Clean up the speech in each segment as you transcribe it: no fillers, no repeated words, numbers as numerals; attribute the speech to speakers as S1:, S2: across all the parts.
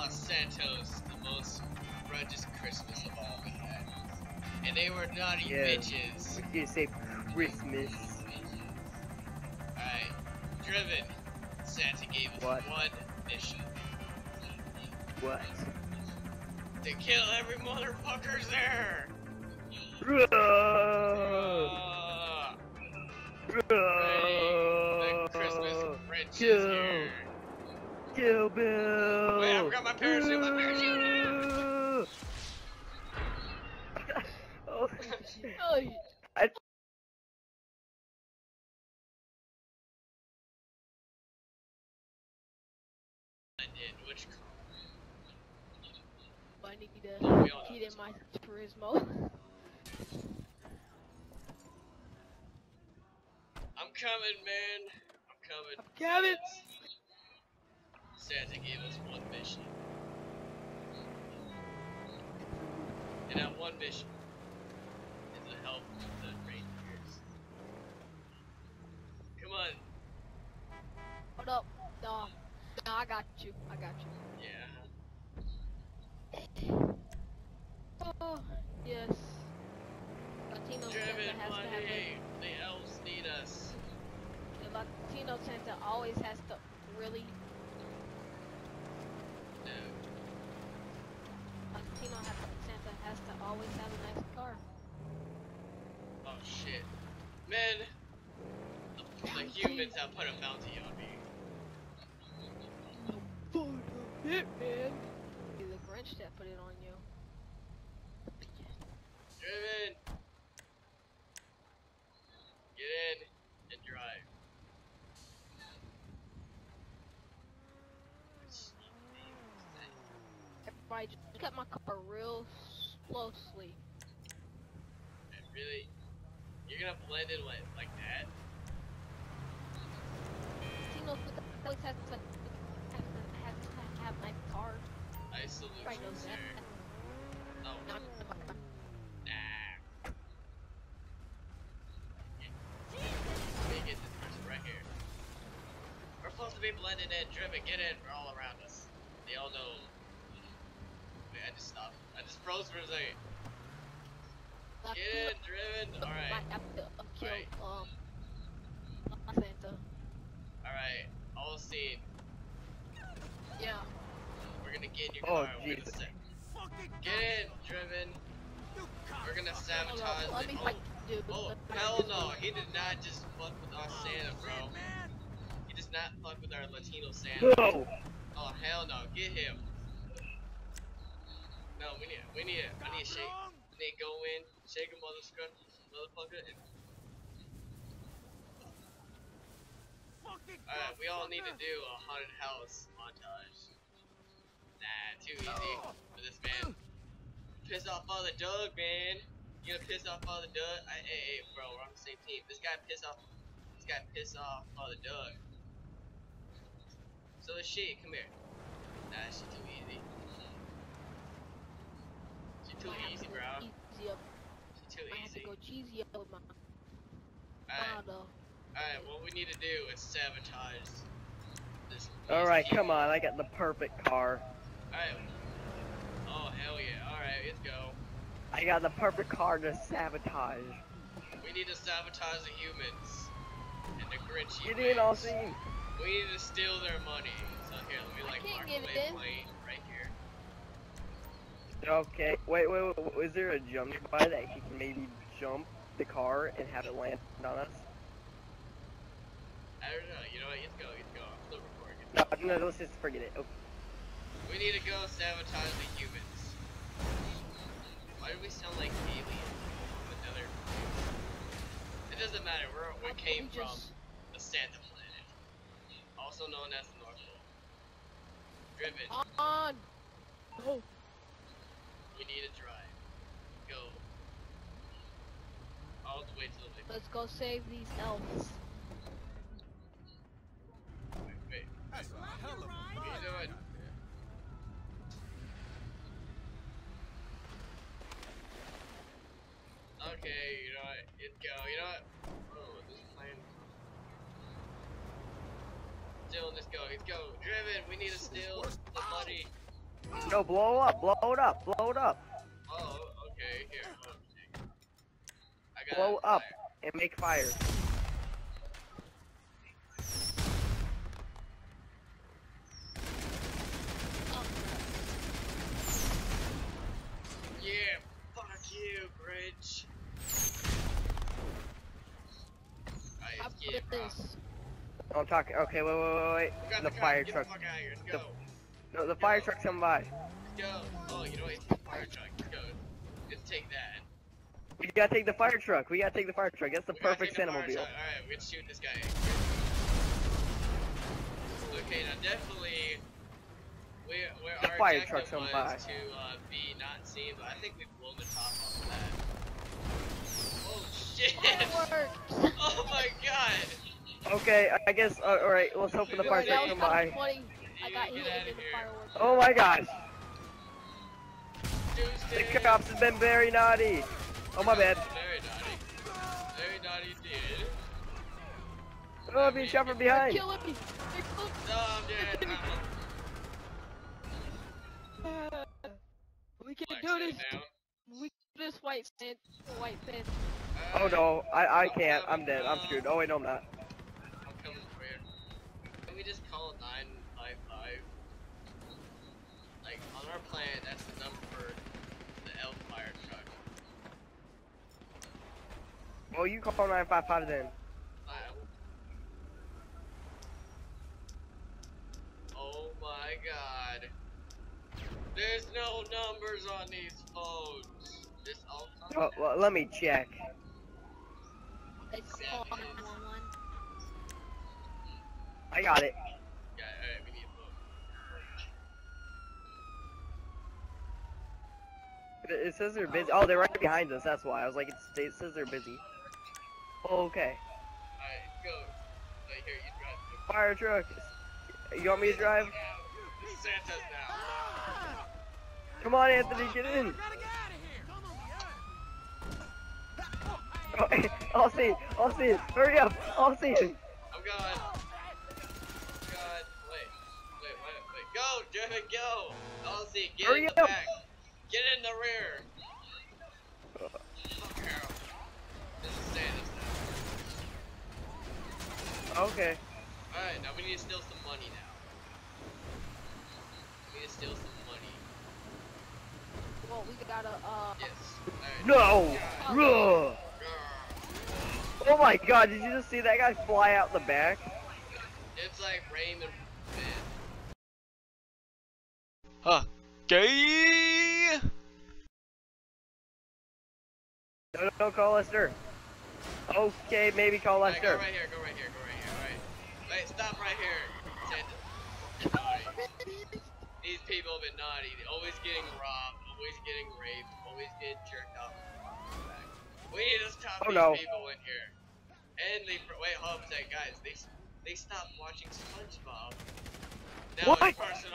S1: Los Santos, the most grudges Christmas of all we had. And they were naughty bitches.
S2: We can't say Christmas.
S1: Alright, Driven. Santa gave us one mission.
S2: What?
S1: To kill every motherfuckers there! The Christmas Grinch is here.
S2: Kill Bill!
S1: Wait, I forgot my parachute,
S2: Oh,
S1: I did, which car?
S3: I need to heat in my Turismo.
S1: I'm coming, man. I'm coming. Santa gave us one mission. And that one mission is to help the reindeers. Come on.
S3: Hold up. No, I got you.
S1: Yeah.
S3: Oh, yes. Latino
S1: Driven
S3: Santa has to have
S1: money. The elves need us.
S3: The Latino Santa always has to really.
S1: No.
S3: Latino Santa has to always have a nice car.
S1: Oh shit. Man, the humans have put a bounty on me.
S3: Man. Be the Grinch that put it on you.
S1: Driven! Get in and drive.
S3: Everybody just look at my car real closely.
S1: Really? You're gonna blend in like that?
S3: Latino always has to have my car.
S1: I salute
S3: Right,
S1: you, sir. Oh.
S3: No.
S1: Nah. Let me get this person right here. We're supposed to be blended in. Driven, get in. We're all around us. They all know. Wait, I just stopped. I just froze for a second. Get in, Driven. Alright.
S3: Kill, Santa.
S1: Alright. All seen.
S3: Yeah.
S1: We're gonna get in your car. We're gonna get in, Driven. We're gonna sabotage
S3: Let me fight, dude.
S1: Oh, hell no. He did not just fuck with our Santa, bro. He does not fuck with our Latino Santa.
S2: no.
S1: Oh, hell no. Get him. No, I need to shake. I need to go in, shake a motherfucker, and... Alright, we all need to do a haunted house montage. Nah, too easy for this man. Piss off Father Doug, man. You gonna piss off Father Doug? Hey, bro, we're on the same team. This guy piss off Father Doug. So is she. Come here. Nah, she's too easy. She's too easy, bro. She's too
S3: I have to
S1: easy.
S3: go cheesy up with my
S1: Alright, what we need to do is sabotage this.
S2: Alright, come on, I got the perfect car.
S1: Alright. Oh, hell yeah. Alright, let's go.
S2: I got the perfect car to sabotage.
S1: We need to sabotage the humans. And the Grinchy
S2: Get in,
S1: ways.
S2: Austin.
S1: We need to steal their money. So here, let me like mark the waypoint right here.
S2: Okay, wait, is there a jump by that he can maybe jump the car and have it land on us?
S1: I don't know, you know what, let's go. I'm still recording.
S2: No, let's just forget it. Okay.
S1: We need to go sabotage the humans. Why do we sound like aliens? Another... It doesn't matter, we came from the Santa planet. Also known as the North Pole. Driven.
S3: On! Oh.
S1: We need to drive. Go. All the way to the way.
S3: Let's go save these elves.
S1: Wait.
S4: That's a hell of a
S1: What are you doing? Okay, you know what? Let's go. You know what? Oh, this plane. Dylan, let's go. Let's go. Driven, we need to steal the money.
S2: No, blow up, blow it up, blow it up.
S1: Oh, okay, here. Oh, shit. I got
S2: Blow up
S1: fire.
S2: and make fire.
S1: Yeah, fuck you, bridge.
S3: How
S1: Alright, get it,
S3: about
S1: bro.
S3: this?
S2: I'm talking. Okay, wait.
S1: We got
S2: The
S1: car.
S2: fire
S1: Get
S2: truck.
S1: the fuck out of here. Let's
S2: The-
S1: go.
S2: No, the fire truck's coming by.
S1: Let's go. Oh, you know what? It's the fire truck. Let's go. Let's take that.
S2: We gotta take the fire truck. We gotta take the fire truck. That's the
S1: We gotta
S2: perfect
S1: take the fire
S2: cinemobile.
S1: truck. Alright, we're gonna shoot this guy. Okay, now definitely,
S2: The
S1: our
S2: fire
S1: objective
S2: truck's coming
S1: was
S2: by.
S1: to be not seen, but I think we've blown the top off of that. Oh shit!
S3: Fireworks!
S1: Oh my god!
S2: Okay, I guess. Alright, let's hope for the fire
S3: That
S2: truck
S3: was
S2: come
S3: kind
S2: by.
S3: of funny. I
S1: You
S3: got
S1: get
S3: hit
S1: outta
S3: into the
S1: here.
S3: fireworks.
S2: Oh my gosh.
S1: Tuesday.
S2: The cops have been very naughty. Oh my bad.
S1: Very naughty. Very naughty indeed.
S2: Oh, I'm being shot from
S3: They're
S2: behind.
S3: killing me. They're killing
S1: No, I'm dead.
S3: me. We can
S1: Flex
S3: do
S1: that
S3: this.
S1: down.
S3: We can do this, white sand. White sand.
S2: Oh no, I can't. I'm dead. I'm screwed. Oh wait, no, I'm not.
S1: I'm coming for you. Can we just call 955? Like, on our planet, that's the number for the elf fire truck.
S2: Well, you call 955 then.
S1: Oh my god. There's no numbers on these phones. This all
S2: Well, let me check.
S3: They call 911.
S2: I got it.
S1: Yeah, alright, we need a phone.
S2: It says they're busy. Oh, they're right behind us. That's why. I was like, it says they're busy. Okay.
S1: Alright, go. Right here, you drive.
S2: Fire truck. You want me to drive?
S1: Santa's now.
S2: Come on, Anthony, get in. Oh, I'll see it. I'll see it. Hurry up. I'll see it.
S1: I'm going. God, wait. Go, Jeremy, go. I'll see. Get
S2: Hurry
S1: in the
S2: up.
S1: back. Get in the rear. Fuck her. This is Santa's now.
S2: Okay.
S1: Alright, now we need to steal some money now. We need to steal some money.
S3: Well, we gotta,
S1: Yes. Alright.
S2: No. Ugh.
S1: Grr.
S2: Oh my god, did you just see that guy fly out the back?
S1: It's like Raymond Finn. Huh. Gay!
S2: No, call Lester. Okay, maybe call
S1: Alright,
S2: Lester.
S1: go right here, alright. Wait, stop right here. Santa. Naughty. These people have been naughty. They're always getting robbed, always getting raped, always getting jerked off. We need to stop
S2: Oh,
S1: these
S2: no.
S1: people in here. And they, wait, hold up a second, guys. They stopped watching SpongeBob. Now
S2: What?
S1: it's personal.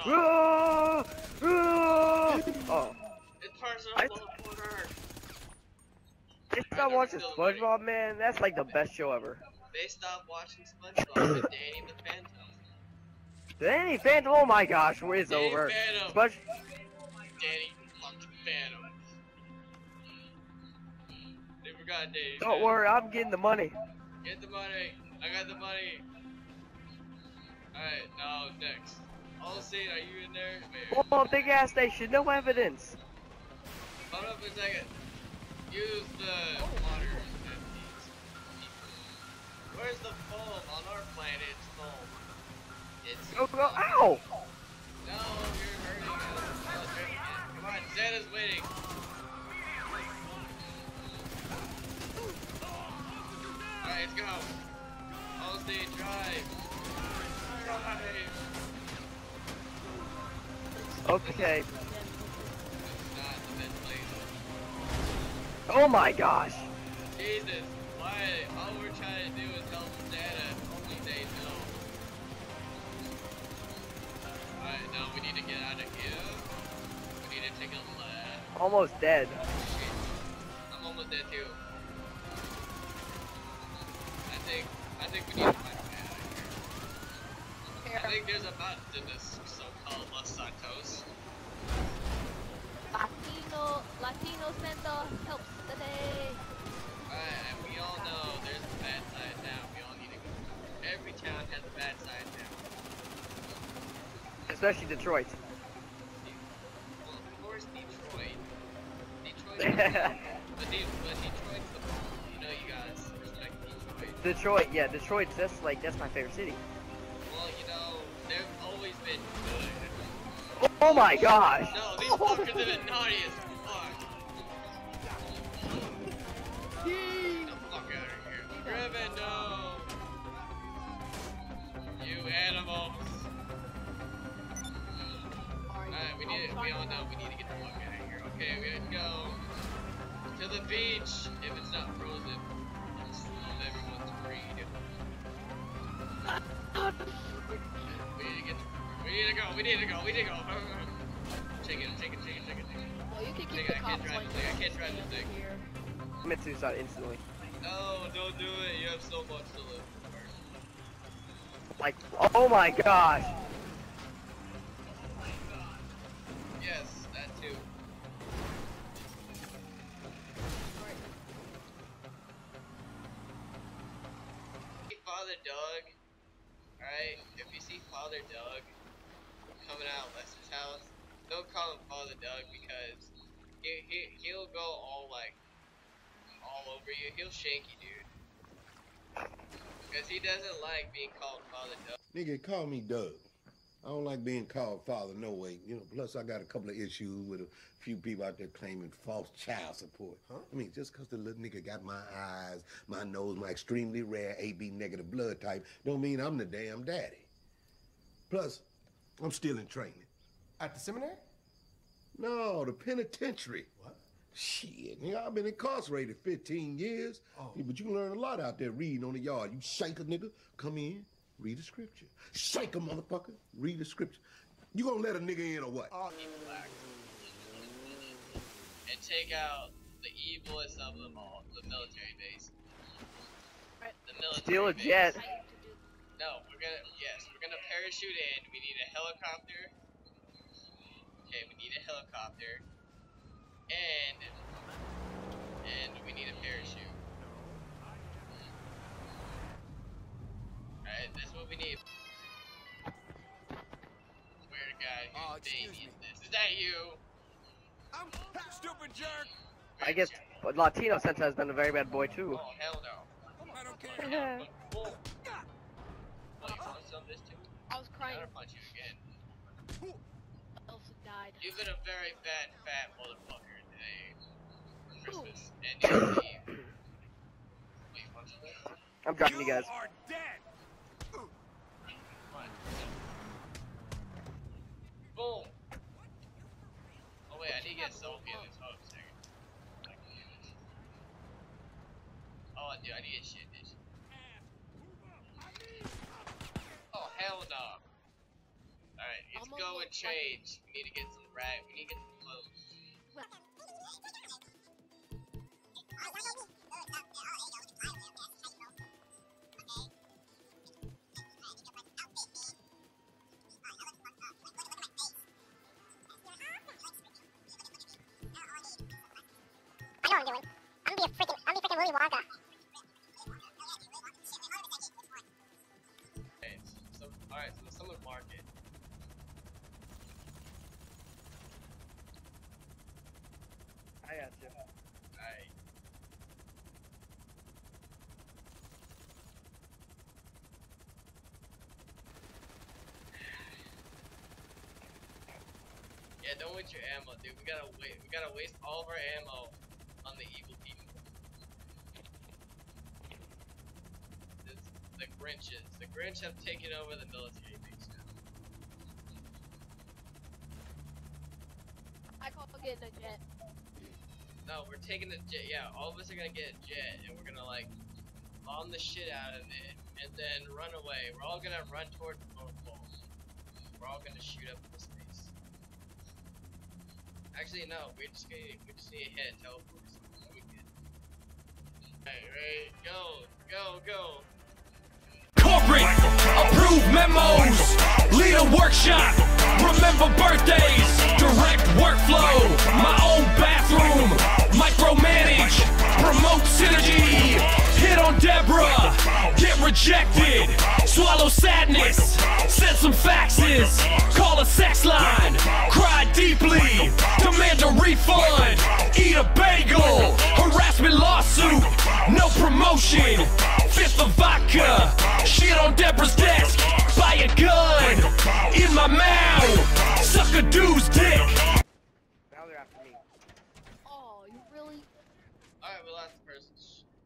S2: Oh,
S1: It's personal
S2: I-
S1: order.
S2: they stopped watching SpongeBob, man. That's like the best show ever.
S1: They stopped watching SpongeBob with Danny the Phantom.
S2: Danny Phantom, oh my gosh, it's
S1: Danny
S2: over.
S1: Phantom.
S2: Sponge,
S1: Danny fucking Phantom. They forgot Danny.
S2: don't
S1: Phantom.
S2: worry, I'm getting the money.
S1: Get the money. I got the money. Alright, now next. All seen, are you in there? Wait,
S2: Blow up the gas station, no evidence.
S1: hold up a second. Use the water. Where's the foam? On our planet, it's foam. It's
S2: Go, ow!
S1: No, you're hurting us. Come on, Santa's waiting. Alright, let's go. All stay drive.
S2: Okay.
S1: It's not the best place.
S2: Oh my gosh.
S1: Jesus, why? All we're trying to do is help Santa. Only they know. Alright, now we need to get out of here. We need to take a left.
S2: Almost dead.
S1: Shit. I'm almost dead too. I think we need to find a way out of here. I think there's a button in this so-called Los Santos.
S3: Latino Santa helps the day.
S1: Alright, and we all know there's a bad side now. We all need to go. Every town has a bad side now.
S2: Especially Detroit.
S1: Well, of course, Detroit. But Detroit's the bomb. You know, you guys respect Detroit.
S2: Detroit's that's my favorite city.
S1: Well, you know, they've always been good.
S2: Oh my gosh!
S1: No, these fuckers have been naughty as fuck. Get the fuck out of here. Driven, no! You animals. Alright, we all know we need to get the fuck out of here. Okay, we have to go to the beach if it's not frozen. Everyone's freed. We need to go. Take it.
S3: Well, you can keep
S1: I
S3: the
S1: can't
S3: cops
S1: drive
S3: like
S1: this thing. I can't drive this thing.
S3: here.
S2: Commit suicide instantly.
S1: No, don't do it. You have so much to live for.
S2: Like, oh my gosh!
S1: Yes, that too. Hey, Father Doug. Alright, if you see Father Doug coming out of Lester's house, don't call him Father Doug because he'll go all over you. He'll shank you, dude. Because he doesn't like being called Father Doug.
S4: Nigga, call me Doug. I don't like being called father, no way. You know, plus I got a couple of issues with a few people out there claiming false child support. Huh? I mean, just because the little nigga got my eyes, my nose, my extremely rare AB negative blood type, don't mean I'm the damn daddy. Plus, I'm still in training.
S5: At the seminary?
S4: No, the penitentiary.
S5: What?
S4: Shit, nigga, I've been incarcerated 15 years.
S5: Oh.
S4: Yeah, but you can learn a lot out there reading on the yard. You shank a nigga, come in, read the scripture. Shank a motherfucker, read the scripture. You gonna let a nigga in or what?
S1: Black. And take out the evilest of them all, the military base. The military
S2: Steal a
S1: base.
S2: jet.
S1: No, we're gonna parachute in. We need a helicopter. Okay, we need a helicopter. And we need a parachute. Alright, that's what we need. Where the guy whose baby is this? Is that you?
S5: I'm stupid jerk.
S2: I guess Latino Santa has been a very bad boy too.
S1: Oh, hell no.
S5: I don't care.
S1: Boom. Oh, you want some of this too?
S3: I was crying.
S1: I'm gonna punch you again.
S3: Elsa died.
S1: You've been a very bad, fat motherfucker today. For Christmas and New Year's Eve. Wait, punch me?
S2: I'm dropping you guys.
S5: are dead.
S1: What? Boom. Oh wait, I need to get Sophie in this hub second. Oh, dude, I need to shit this. Oh, hell no. Alright, let's go and change. We need to get some we need to get some clothes.
S6: I know what I'm doing. I'm gonna be freaking Willy Wonka.
S1: Okay, alright, so someone mark it.
S2: I got you.
S1: Alright. Yeah, don't waste your ammo, dude. We gotta waste all of our ammo on the evil people. The Grinches. The Grinch have taken over the military base now.
S3: I call getting a jet.
S1: No, we're taking the jet. Yeah, all of us are gonna get a jet, and we're gonna like bomb the shit out of it, and then run away. We're all gonna run towards the North Pole. We're all gonna shoot up into space. Actually, no. We just need to hit teleport. Alright, ready? Go.
S7: Corporate approved memos. Lead a workshop. Remember birthdays, direct workflow, my own bathroom, micromanage, promote synergy, hit on Deborah, get rejected, swallow sadness, send some faxes, call a sex line, cry deeply, demand a refund, eat a bagel, harassment lawsuit, no promotion, fifth of vodka, shit on Deborah's desk, buy a gun, in my mouth, suck a dude's dick.
S2: Now they're after me.
S3: Oh, you really?
S1: Alright, well, that's the person.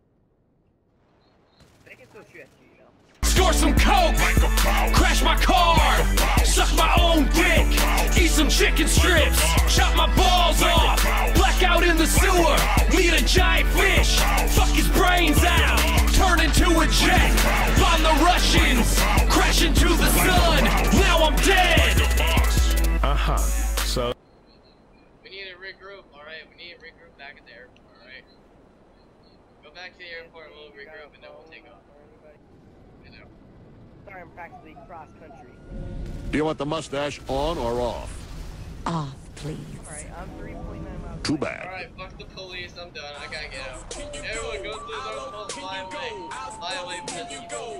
S2: They can still shoot at you, you know.
S7: Score some coke, crash my car, suck my own dick, eat some chicken strips, chop my balls off, black out in the sewer, meet a giant fish, fuck his brains out, turn into a jet, bomb the Russians, crash into the sun, now I'm dead. So
S1: We need to regroup, alright? We need to regroup back at the airport, alright? Go back to the airport, we'll regroup, and then we'll take off. You know.
S2: Sorry, I'm practically cross country.
S8: Do you want the mustache on or off?
S9: Off, please.
S2: Alright, I'm 3.9 miles.
S8: Too bad.
S1: Alright, fuck the police, I'm done, I gotta get out. Everyone go through those most fly away. Fly away, because